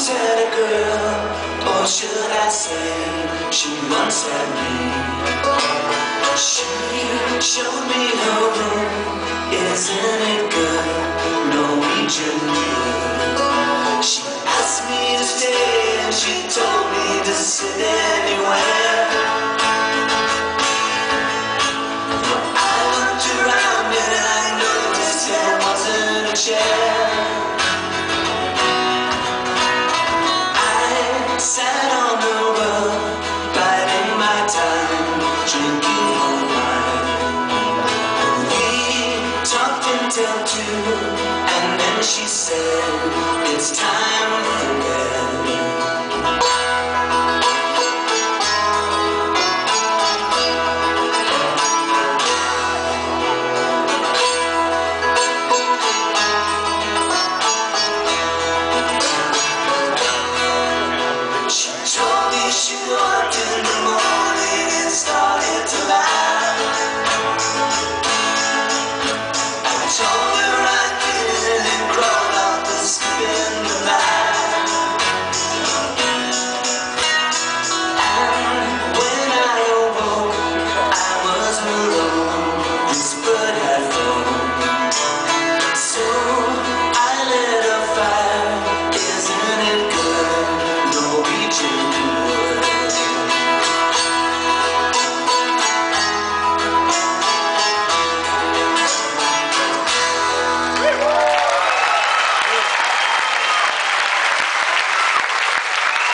had a girl, or should I say, she once had me. She showed me her room, isn't it good? Norwegian wood. She asked me to stay and she told me to sit anywhere. Well, I looked around and I noticed there wasn't a chair. Sat on the rug, biding my time, drinking her wine. We talked until 2, and then she said, it's time.